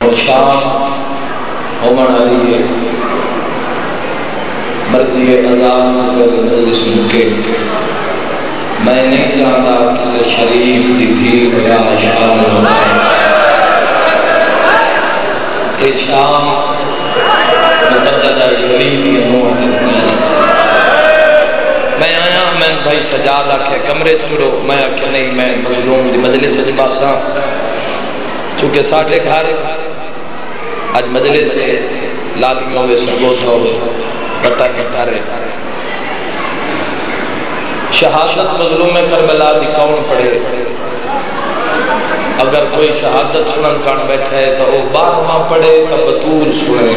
اور شام ہومن آ رہی ہے، مرضی اذان کر مجلس کے میں نہیں چاہتا کسی شریف دی تھی یا شام ہونا اے شام مقددہ ولی دی موت میں آیا میں بھائی سجاد آکھے کمرے چھوڑو میں آکھے نہیں میں مظلوم دی مجلس جباسا چونکہ ساٹھے گھر آج مجلس سے لادی ہوئے سبوت ہوئے بتا کرتا رہے شہادت مظلوم کربلا دی کون پڑھے اگر کوئی شہادت سنن کان بیٹھا ہے تو وہ بارہواں پڑھے تو بطول سنے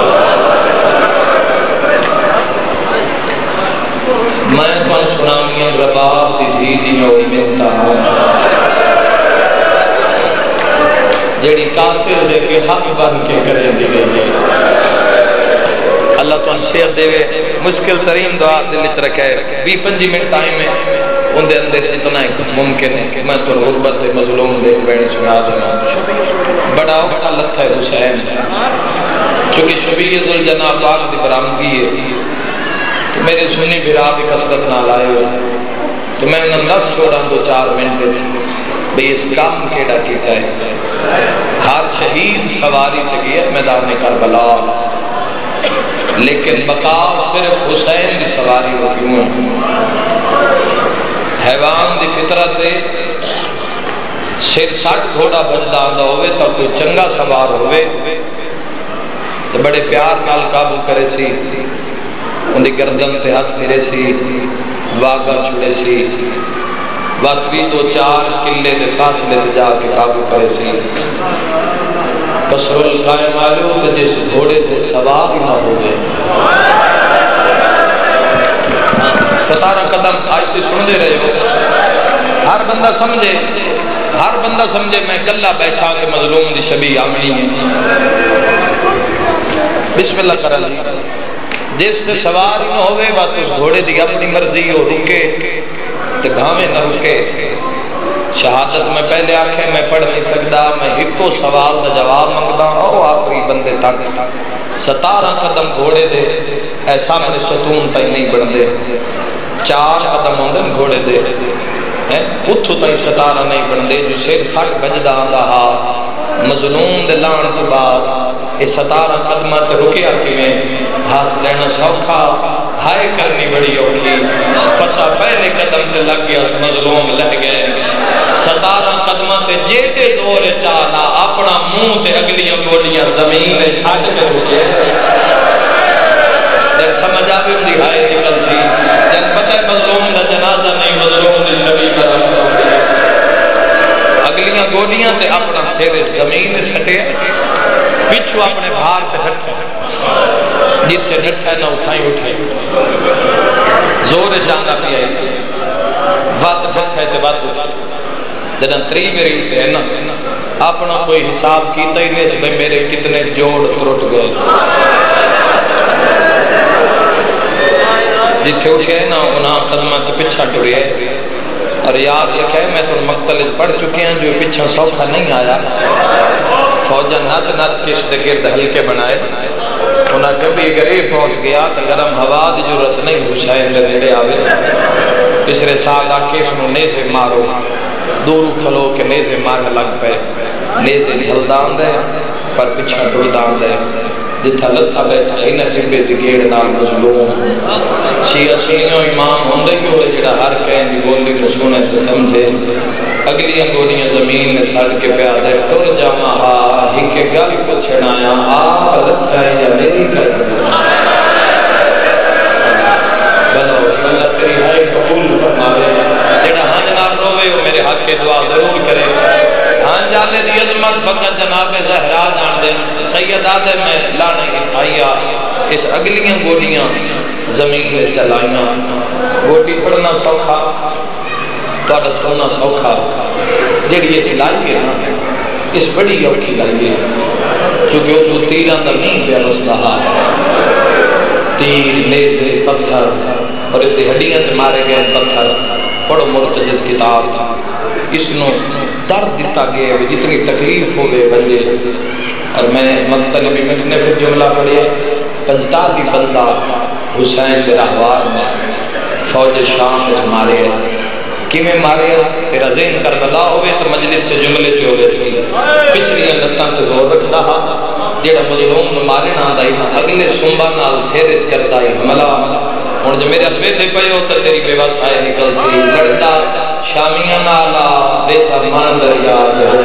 میں کون سنامیاں رباب دی دھی دی میں ملتا ہوں جیڑی قاتل دے کے حق بن کے کریں دی گئی ہے اللہ تو انشیت دے مشکل ترین دعا دل چ رکھے 20-25 منٹ ٹائم ہے ان دے اندر اتنا ممکن ہے کہ میں تو غربت مظلوم دے بین سنا دوں بڑا اوکھا لتھا ہے حسین چونکہ شبیہ ذوالجناح پاک دی برآمدگی ہے تو میرے سنی بھرا بھی کثرت نہ لائے ہوئے تو میں انہوں نفس چھوڑا 2-4 منٹ بھئی اس کام کیڑا کیتا ہے ہر شہید سواری لگی ہے میدان کربلا لیکن بقا صرف حسین دی سواری ہوتی ہوں حیوان دی فطرت سر سٹ گھوڑا بجدہ آندہ ہوئے تو کوئی چنگا سوار ہوئے تو بڑے پیار نال قابل کرے سی ان دی گردن تے ہاتھ پھرے سی واگا چھوڑے سی واتوی 2-4 کلے دے فاصلے تے جا کے قابل کرے سی قصر القائم آلو تو جس گھوڑے تے سوار ہی نہ ہو گئے 17 قدم آیتی سن دے رہے ہو ہر بندہ سمجھے میں گلہ بیٹھا کہ مظلوم دی شبیہ آمنی ہے بسم اللہ کر اللہ جس تے سوار ہی نہ ہوئے بات اس گھوڑے دی اپنی مرضی ہو رکے تے بھامے نہ رکے شہادت میں پہلے آنکھیں میں پڑھ نہیں سکتا میں ہکو سوال دا جواب مانگتا ہوں آخری بندے تک 17 قدم گھوڑے دے ایسا میں ستون تائی نہیں بڑھ دے 4 قدم ہوندن گھوڑے دے اتھو تائی 17 نہیں بڑھ دے جو سیر سٹ بجدہ آندہ ہا مظلوم دے لان تو بعد اس 17 قدمت رکیا کی میں ہاس لینا سوکھا ہائے کرنی بڑی اوکھی پتہ پہلے قدم تے لگ گیا اس مظلوم لہ گئے 17 قدمہ تے جیتے زور چاہنا اپنا منہ تے اگلیاں گوڑیاں زمین ساڑھ میں رکے جب سمجھ آبی ہوں دی ہائے نکل سی جن پتہ مظلوم دا جنازہ نہیں مظلوم دی شریف رکھتا اگلیاں گوڑیاں تے اپنا سیر زمین سٹے پچھو اپنے بھار پہ ڈھٹھے جتے ڈھٹھے نہ اٹھائی زور چاہنا بھی آئی وقت ڈھٹھے تے وقت اٹھائی جنہاں 3 میری اٹھے ہیں نا اپنا کوئی حساب کیتا ہی نہیں سے میرے کتنے جوڑ ترٹ گئے جتھے اٹھے ہیں نا انہاں قدمہ تو پچھا ٹوڑے ہیں اور یاد رکھے میں تو مقتلج پڑھ چکے ہیں جو پچھا سوکھا نہیں آیا فوجہ نچ نچ کس دگر دہل کے بنائے انہاں کبھی غریب پہنچ گیا تو گرم ہوا دی ضرورت نہیں حسین دے نیڑے آوے تیسرے سال آکے سنو نیزے مارو دورو کھلو کے نیزے مارنے لگ پہ نیزے جھل دان دے پر پچھا ڈر دان دے جتھا لتھا بیٹھا انہ ٹبے دگیڑ نال مظلوم شیعہ سینیوں امام ہوندے ہی ہوئے جڑا ہر کہیں دی بولی کو سنے سے سمجھے اگلی انگوڑیاں زمین نے سڑ کے پیادے ٹر جاما آ ہی کے گل کو چھڑایا آ لتھا ہے یا میری کر بلو اللہ تیری ہائے قبول فرماوے جڑا ہاں جناب روے ہو میرے حق کے دعا ضرور کرے ہاں جالے دی عظمت فقط جناب زہرا جان دے سید آدھے میں لانے اٹھائیا اس اگلیاں گوڑیاں زمین سے چلائیاں گوڑی پڑھنا سوکھا توڑا سونا سوکھا جڑی یہ سلائی ہے نا اس بڑی اوکی لائی ہے کیونکہ وہ جو تیران در نہیں پہ رسطہ تیر نیزے پتھر اور اس دی ہڈیاں تے مارے گئے پتھر پڑھو مرتجز کتاب اس نو درد دیتا گئے جتنی تکلیف ہوئے بندے اور میں مقتل بھی مکھنے پھر جملہ پڑھے 85 بندہ حسین سے راہوار میں فوج شام سے مارے کی میں مارے تیرا ذہن کربلا ہوئے تو مجلس سے جملے جو ہوئے سی پچھلیاں لتاں سے زور رکھتا ہا جیڑا مظلوم نو مارے نہ آدائی اگلے سنبا نال سیرس کردائی حملہ اور جب میرے ابے تھے پہے ہوتا تیری بے واسائے نکل سی زردہ شامیاں نالا دیتا مان دریا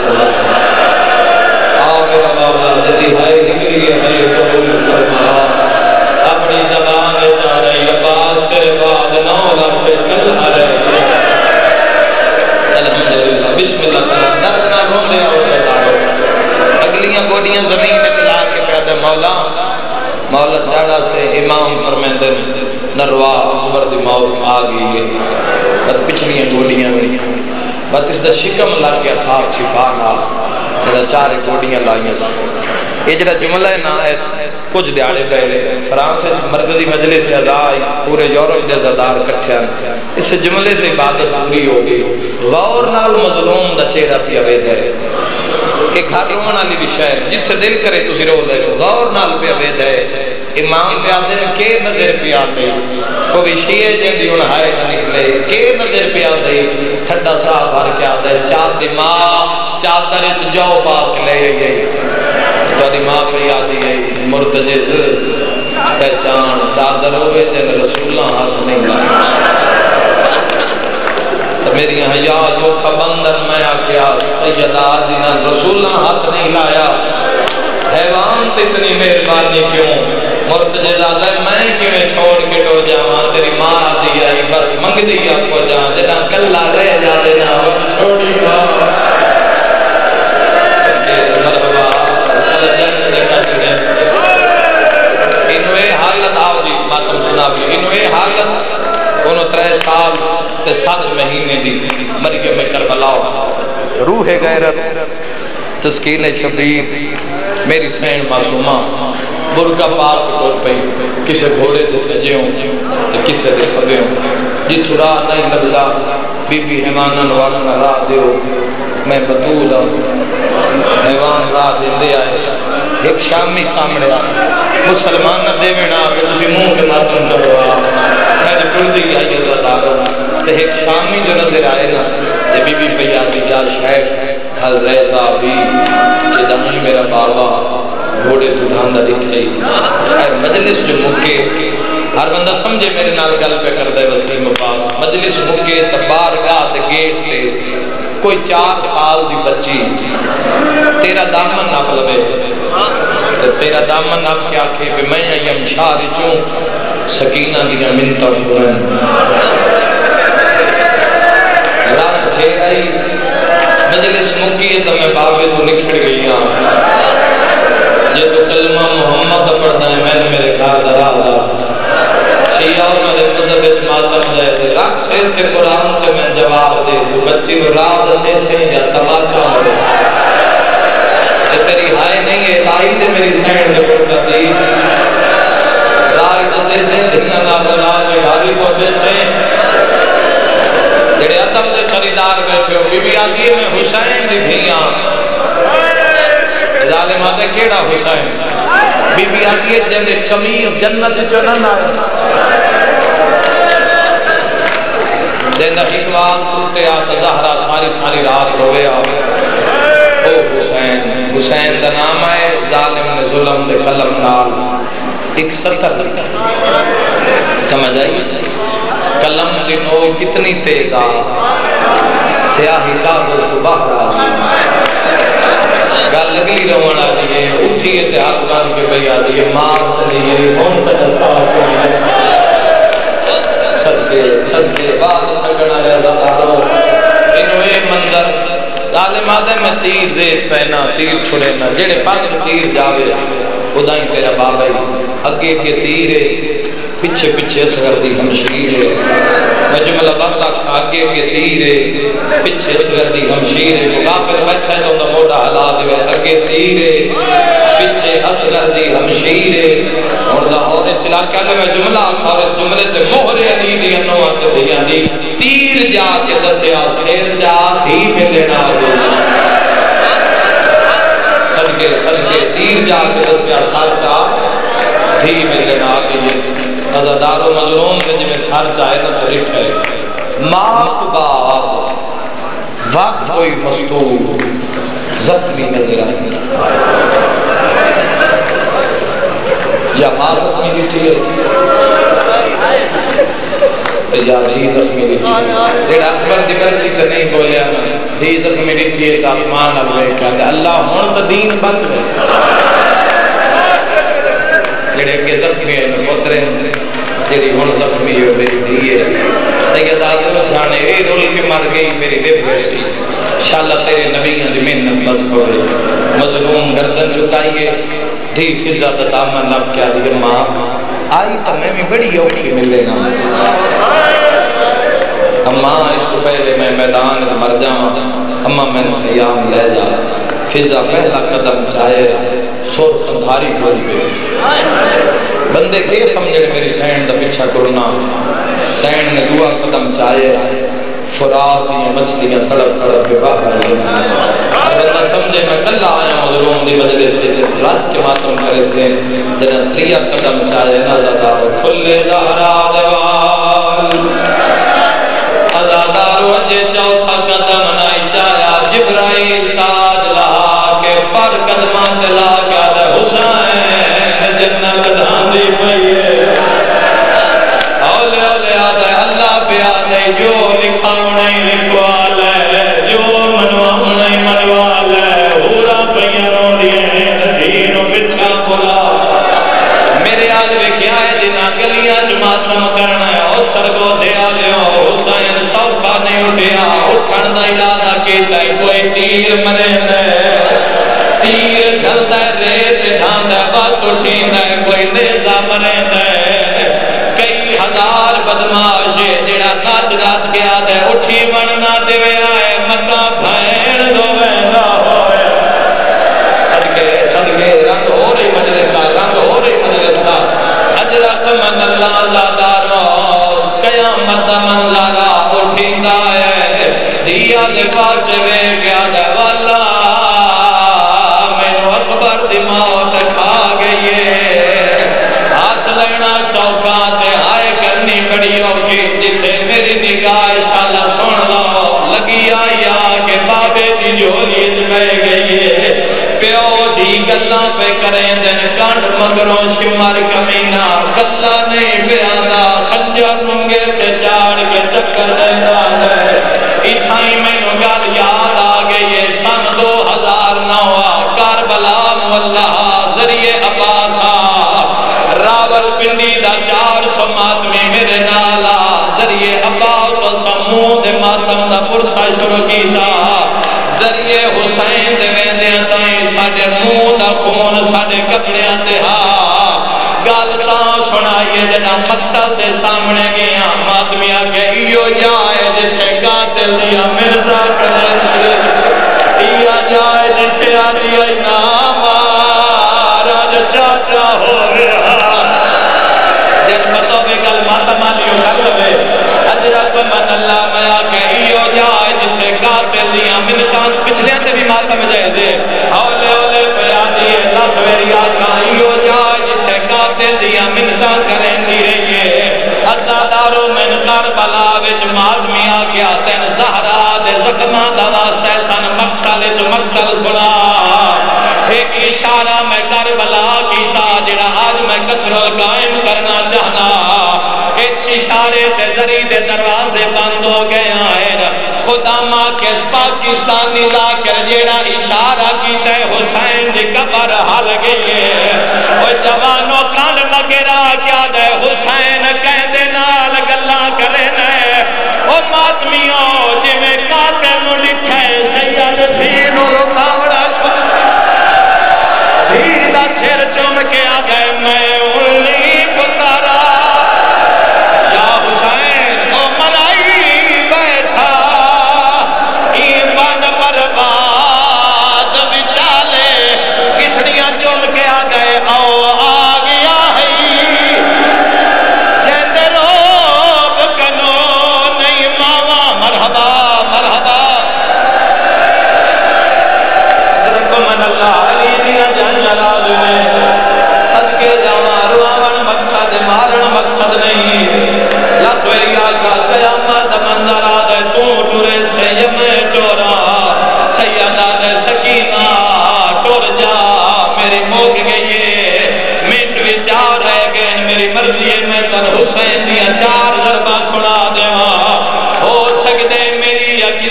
آؤ میرا مولا جدی ہائے نکلی ہے قبول فرما اپنی زبان چاہ رہی عباس تیرے بعد نولا پہ کل آ رہی الحمدللہ بسم اللہ تعالیٰ درد نہ گھوم لیا ہو جائے اگلیاں گوڑیاں زمین اطلاع کے پیادہ مولا چاڑا سے امام فرمیندن نروا اکبر دی موت آ گئی ہے بات پچھلیاں گوڑیاں گئی بات اس دا شکم لگ گیا تھا شفا نہ جدا چارے گوڑیاں لائیاں سے یہ جدا جملہ نا ہے کچھ دیاڑے پہلے فرانس مرکزی مجلس سے ادائی پورے یورپ دے زدار کٹھے آنے اس جملے سے عبادت پوری ہوگی غور نال مظلوم دا چہرہ تھی عوید ہے کہ گھر روان علی بھی شہر جتھے دل کرے تو رو دے غور نال پہ عوید ہے امام پہ آدھے کے نظر پہ آدھے کو بھی شیعہ جن دی انہائے نہ نکلے کے نظر پہ آدھے ٹھڈا صاحب بھر کے آدھے چاہت دماغ چادر جاؤ پاک لے گئی تو ماں پہ یادی ہے مرتجز پہچان چادر ہوئے تین رسولہ ہاتھ نہیں لایا تو میری حیا جو خبندر میں آکیا سیدہ دینا رسولہ ہاتھ نہیں لایا حیوان تے اتنی مہربانی کیوں مرتجز آدھے میں کیوں چھوڑ کے ڈو جاواں تیری ماں آتی ہے بس منگ دی آپ کو جاں جنا کلہ رہ جا دینا وقت چھوڑی گا انوے حالت آؤ جی ماتم سنا بھی انوے حالت انہوں 3 سال تے 7 مہینے دی مریم کربلاؤ روح غیرت تسکین شبیر میری سین معصومہ برکہ پاک ٹوٹ پئی کسے گھوڑے دے سجے ہوں تے کسے دے سبے ہوں جتو راہ نہیں لگلا بی بی حمانن والا راہ دیو میں بطول حیوان راہ دے آئے ایک شامی سامنے آئے مسلمان نہ دے میں نہ کہ تسی منہ کے ماتم کرو میں نے پردی آئی عزت آگا تو ایک شامی جو نظر آئے نا یہ بی بی پیادی یا شیخ حل رہتا بھی کہ دمائی میرا بابا گھوڑے تو دھاندہ دکھائی مجلس جو مکے ہر بندہ سمجھے میرے نال گل پہ کر دے وسیم پاس مجلس مکے تبارگاہ دے گیٹ تے کوئی 4 سال دی بچی تیرا دامن نہ پلوے تیرا دامن نہ کیا کہ میں یم شاری چوں سکینہ دیا منتا شورن راس پھیر آئی مجلس مکی تو میں بابے تو نکھڑ گئی یہ تو کلمہ محمد پڑھتا ہے میں نے میرے گھر درا دا شیعہ اور میرے مذہب ماتم دے دے رکھ سے تے قرآن تے میں جواب دے تو بچی کو رات سے یا تماچا ہو تیری ہائے نہیں ہے تائی دے میری سینڈ دے پڑھتا دی رات سے دھنا نا بنا میں گھاری پہنچے سے جڑے ادب دے خریدار بیٹھے ہو بی بی آدھی ہے میں حسین دی دھیاں ظالم آدھے کیڑا حسین بی بی آدھی ہے جن کمیز جنت چنن آئے دینا اقبال ٹوٹے آتا زہرہ ساری رات روے آئے او حسین سے نام آئے ظالم نے ظلم دے قلم نال ایک سطر لکھا سمجھ آئی قلم دی نو کتنی تیز آ سیاہی کاغذ تو باہر آ گل لگلی روانا دیئے اٹھی اتحاد کان کے بھئی آدھی مار تلیے ہون تجستا صدقے بعد تھگنا یا زدارو انوے منظر ظالم آدھے میں تیر زیت پہنا تیر چھڑے نا جیڑے پاس تیر جاوے خدائیں تیرا بابائی اگے کے تیرے پچھے پچھے سگر دی ہمشیر ہے میں جملہ بات آکھا آگے کے تیرے پچھے سگر دی ہمشیر ہے مغافر بیٹھا ہے تو موڑا حلا دے اگے تیرے پچھے اسگر دی ہمشیر ہے اور لاہور اس علاقہ میں جملہ آکھا اور اس جملے تے مہر علی دی انو آتے دیا دی تیر جا کے دسیا سیر جا دھی میں لینا ہو صدقے تیر جا کے دسیا سر چاہ دھی ملے نہ آگئی ازادار و مظلوم نے جی میں سر چاہے نہ تو لٹھ ہے مات بعد وقت کوئی فستور زخمی نظر آئی یا ماں زخمی لٹھی ہے یا دھی زخمی لٹھی ہے دیڑا اکبر دی بچی تو نہیں بولیا دھی زخمی لٹھی ہے تو آسمان اللہ کہا اللہ ہون تو دین بچ گئے جڑے کے زخمی ہے پترے جڑی ہون زخمی ہے میری دھی ہے سید آدھو جانے اے رول کے مر گئی میری دے بھیسی انشاءاللہ تیرے نبی ہیں محنت بچ پڑے مظلوم گردن رکائیے دھی فضا دامن لب کیا دیئے ماں آئی تو میں بھی بڑی اوکھی ملے نا اماں اس کو پہلے میں میدان مر جاؤں اماں میں نے خیام لے جا فضا پہلا قدم چاہے سور خندھاری بھول پہ بندے کے سمجھے میری سینڈ دا پیچھا کرنا سینڈ نے دعا قدم چاہے فرات یا مچھلیاں تڑپ تڑپ کے باہر لینا بندہ سمجھے میں کل آیا مظلوم دی مجلس دے راج کے ماتم کرے سے جنہ تریا قدم چاہے نازدار کھلے زہرا دوال ازادار وجہ چوتھا قدم نائی چاہیا جبرائیل تاج لہا کے پر قدمان دلا کیا دے حسین جنت دھان دی پئیے اولے اولے آدھے اللہ پہ آدھے جو لکھا نہیں لکھوال ہے جو منوام نہیں منوال ہے ہورا پیروں لیے دینوں بچھا بھلا میرے آدھے کیا ہے جنہ گلیاں جماعتم کرنا ہے اور سرگو دے آلے ہو حسین سوکھا نہیں اٹھیا اٹھن دا ارادہ کیتا ہے کوئی تیر مرے دے تیر جھلتا ہے ریت ڈھاندا ہے بات اٹھیندا ہے کوئی نیزہ مرے دے کئی ہزار بدماش جڑا ناچ ناچ کے آدھے اٹھی وننا دے آئے متا بھین دو وینا ہوئے صدقے رنگ ہو رہی مجلس دا رنگ ہو رہی مجلس دا اجرت من اللہ زادارو قیامت منظرہ اٹھیندا ہے دیا دے پاس وے گیا دے والا میں اکبر دی موت کھا گئیے آس لینا سوکھاتے آئے کرنی بڑی ہوگی جتے میری نگاہ شالا سن لو لگی آیا کہ بابے دی جولی جمع گئیے پیو دی گلہ پہ کریں دن کانڈ مگروں شمار کمینہ گلہ نہیں پیادا خنجر ننگے تے چاڑ کے چکر دینا ہے اتھائی میں نگال یاد آگئے سن 2009 کاربلا مولہا ذریعے عباسا راول پنڈی دا 400 ماتمی میرے نالا ذریعے عباس و سمود ماتم دا پرسا شروع کی دا ذریعے حسین دے ویندے تائیں ساڑے منہ دا خون ساڑے کپڑے آتے ہاں گالتا سنائیے جنا مقتل دے سامنے گیا ماتمی آگے ایو جائے جتے قاتل دیا مرزا کرے دیئے ایو جائے جتے آدیا نام آراج چاچا ہو گیا جن مطلب گل ماتمہ لیو کر لے حضرت من اللہ میں آگے ایو جائے جتے قاتل دیا منتان پچھلے تے بھی ماتم جائے دے اولے اولے پیادی لات ویری آجا ایو جائے جتے قاتل دیا منتان کریں دی رہیے ازادارو من کربلا وچ مادمی آگیا تین زہرا دے زخمہ دواستے سن مقتل چ مقتل سنا ایک اشارہ میں کربلا کیتا جڑا آج میں کسر القائم کرنا چاہنا اس اشارے تے ذریعے دے دروازے بند ہو گئے ہیں خدا ماں کے پاکستانی ذاکر جیڑا اشارہ کیتا ہے حسین دی قبر حل گئی ہے وہ جوانوں کان مگرہ کیا دے حسین کہہ دے نال گلہ کرے نئے او ماتمیوں جی میں قاتل نو لکھے سید تھینو رکاوڑا تھیدہ سر چوم کے آگئے میں انہی پتارا یا حسین او مرائی بیٹھا ایمان برباد بچالے کسڑیاں چوم کے آگئے او آگیا ہے جیندے روب کنو نہیں ماوا مرحبا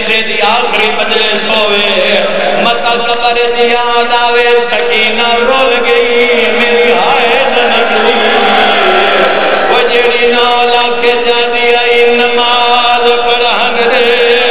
جلسے دی آخری مجلس ہوئے متا قبر دی یاد آوے سکینہ رول گئی میری حائد نکلی وہ جیڑی نالا کے جاندی آئی نماز پڑھن دے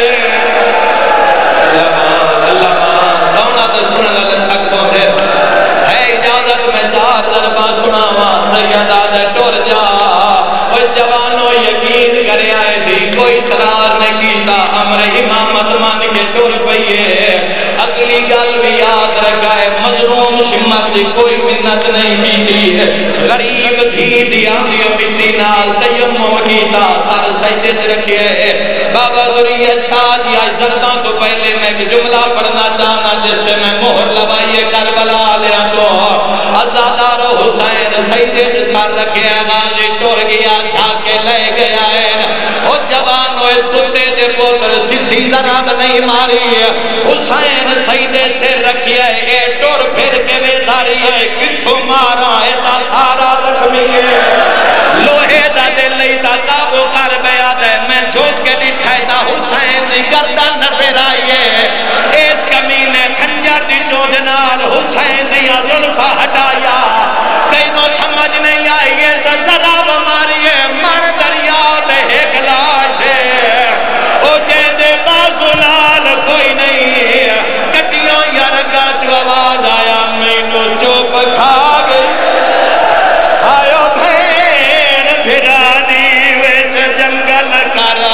سیدہ دے ٹور جا وہ جوانوں یقین کرے آئے تھی کوئی سرار نے کیتا امر امامت مان کے ٹور پئیے اگلی گل بھی یاد رکھائے مظلوم شمت دی کوئی منت نہیں کی تھی غریب دھی دیا مٹی نال تیمم کیتا سر سجدے سے رکھئے بابا ذریعہ شاہ جی آج زردان تو پہلے میں ایک جملہ پڑھنا چاہنا جس سے میں مہر لبائیے کربلا لیا تو ازادار حسین سجدے سے سر رکھے غازی ٹور گیا چھا کے لے گیا ہے او جوانو اس کتے دے پوتر سدھی ضرب نہیں ماری حسین سجدے سے رکھے اے ٹور پھر کے بیداری ہے کتھو مارا ہے تا سارا زخمی ہے لوہے دا دل لئی تا کابو کر بیاد ہے میں جھوٹ کے دکھائی تا حسین دی گردن نظر آئیے اس کمینے خنجر دی چوجنال حسین دیا ظلفہ ہٹایا کئینوں سمجھ نہیں آئیے سزرہ بماریے مر دریا دے ایک لاش ہے او جیدے بازولال کوئی نہیں کٹیوں یرگا جو آواز آیا مینو چوپ کھا گئی آئیو بھین بھرانی ویچ جنگل کرا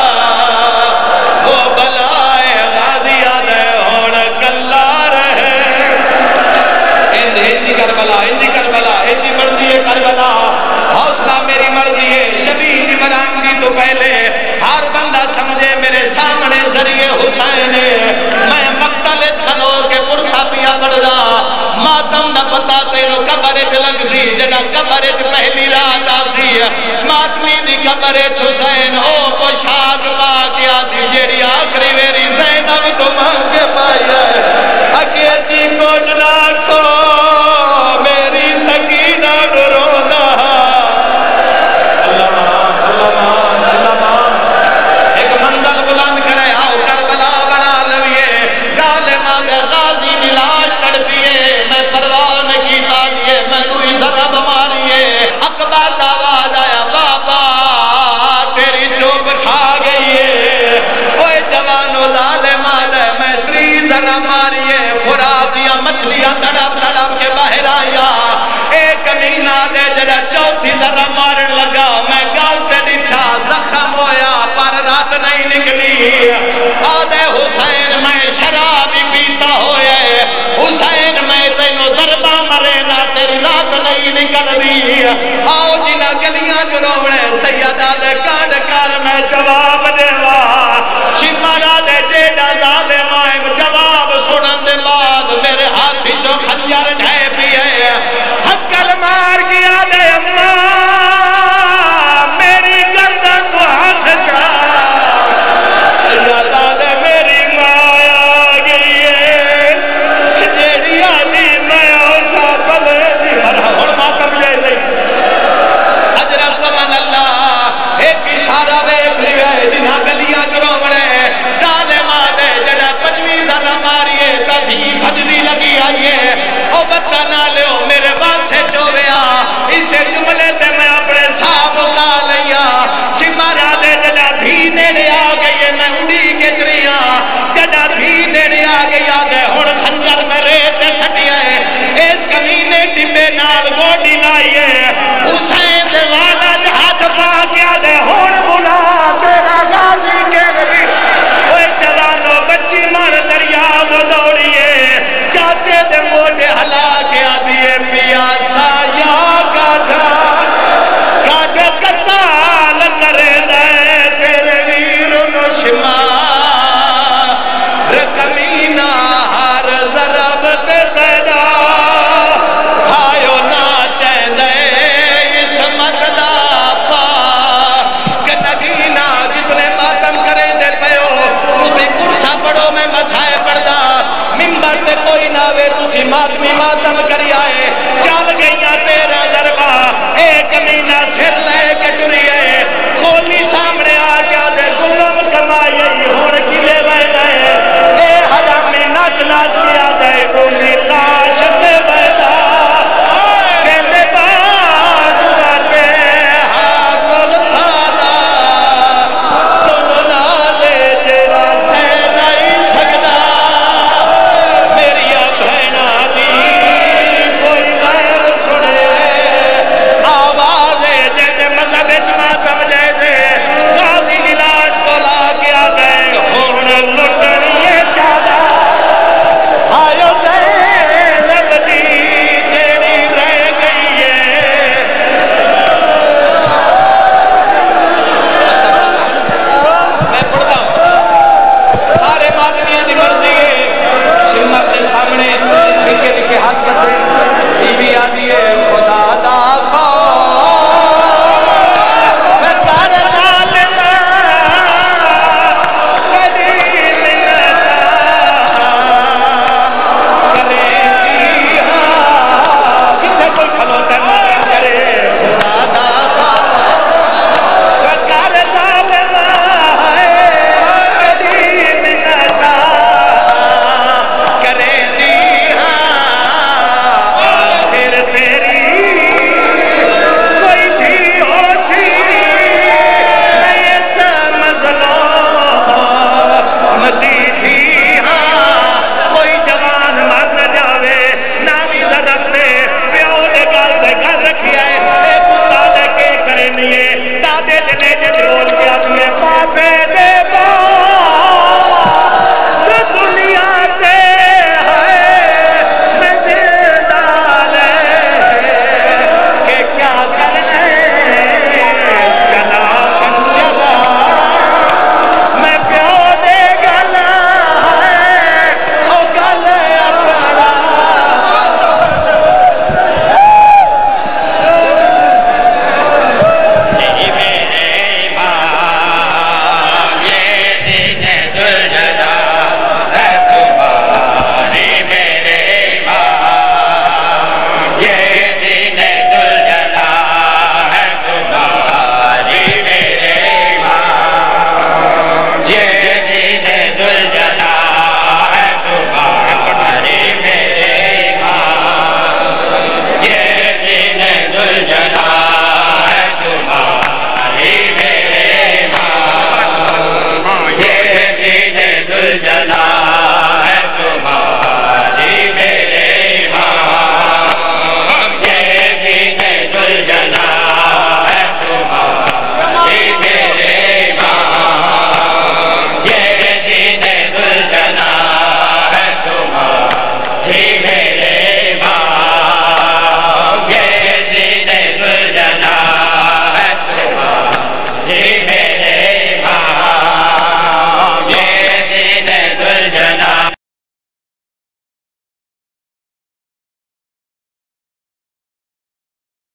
وہ بلائے غازیہ دے ہون کلا رہے اندھی کربلا اندھی بڑھتی ہے کربلا حوصلہ میری مرضی ہے شبیہ دی برانگی تو پہلے ہر بندہ سمجھے میرے سامنے ذریعے حسین میں مقتل کھلو کے پرسا پیا پڑھ رہا ماتم دا پتا تیرو قبرچ لگ سی جنا قبرچ پہلی رات آسی ماتمی دی قبرچ حسین او پوشاک پا کیا سی جیڑی آخری ویری زینب تو مانگ کے پائی ہے اکی اچھی کوچ لاکھو میری سکینہ ڈرونا ایک مندل بلند کرے آؤ کربلا بنا لویے ظالمان غازی نلاش تڑپیے میں پروان کی تالیے میں کوئی ضرب ماریے اکبر آواز آیا بابا تیری چوب کھا گئی ہے اوہ جوانو ظالمان میں تری ضرب ماریے فراب دیا مچھلیاں تڑپ تڑپ کے باہر آیا ایک کمینہ دے جڑا چوتھی ذرہ مارن لگا میں گالتے لکھا زخم ہویا پر رات نہیں نکلی آدھے حسین میں شرابی پیتا ہوئے حسین میں تینو ضربہ مرے نا تیری رات نہیں نکل دی آؤ جنہ گلیاں جو روڑے سیدہ دے کانڈ کر میں جواب دیوا شمارا دے جیڑا ظالم آئے جواب سنن دے بعد میرے ہاتھی جو خنجر ڈھے پیئے حقل مار کیا دے اممہ میری گردن کو ہاتھ چاہ سیدہ دے میری ماں آگئی ہے جیڑی آلی میں اوٹھا پلے دی ہر ماتم جائے دی حضرت من اللہ ایک اشارہ بیک لیے دنہ گلیاں جروڑے ظالمہ دے جڑا پجوی ذرہ ماریے تبھی بھجدی لگی آئیے او بچہ نہ لیو میرے بات سے چوبیا اسے جملے تے میں اپنے صاحب اٹھا لیا شمارا دے جڑا بھی نیڑے آ گئی میں اڑی کے جریا جڑا بھی نیڑے آ گئی آگے ہون خنجر میں ریتے سٹیا ہے اس کمینے ٹپے نال گوڑی لائیے حسین دے والا جہاد پا کیا دے ہون بلا تیرا غازی کے نبی اوہ جوانو بچی مار دریا وہ دوڑیے چاچے دے موٹے ہلا کے آدھیے پیاسا یا گاڑھا گاڑھا قتال کرے دے تیرے ویر نشما رکمینہ ہر ضرب تے تیڑا آئیو نا چہ دے اس مقدہ پا کنگینہ جتنے ماتم کریں دے پیو اسی کرسا پڑھو میں مسائے پڑھدا ممبر تے کوئی ناوے تسی ماتمی ماتم کری آئے چال گئیاں تیرا ضربہ ایک مینہ سر لے کے ٹری ہے کھولی سامنے